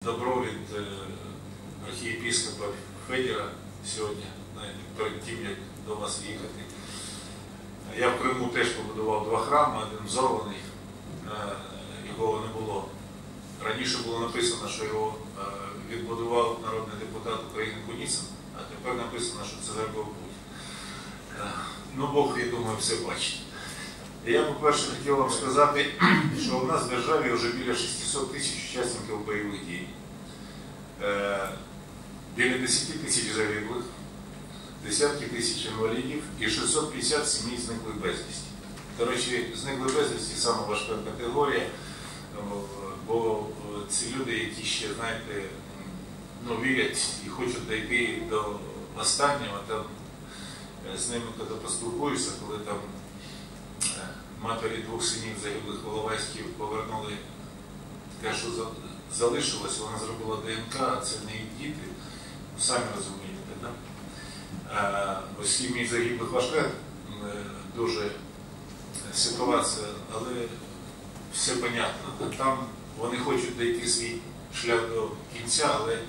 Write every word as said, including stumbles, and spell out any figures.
добро від архієпископа Федіра сьогодні, перед тим, як до вас їхати. Я в Криму теж побудував два храми, один взорваний, його не було. Раніше було написано, що його відбудував народний депутат України Куніцин, а тепер написано, що це зробив Путін. Ну, Бог, я думаю, все бачить. Я, по-перше, хотів вам сказати, що у нас в державі вже біля шістсот тисяч учасників бойових дій, біля десять тисяч загиблих, десятки тисяч інвалідів і шістсот п'ятдесят сімей зниклих безвісті. До речі, зникли безвісті – саме важка категорія, бо ці люди, які ще, знаєте, ну, вірять і хочуть дійти до останнього, там з ними, коли поспілкуюся, коли там матері двох синів загиблих Іловайськів повернули те, що залишилось, вона зробила ДНК, а це не їх діти, самі розумієте, да? Ось сім'ї загиблих важка дуже ситуація, але все понятно. Там вони хочуть дійти свій шлях до кінця, але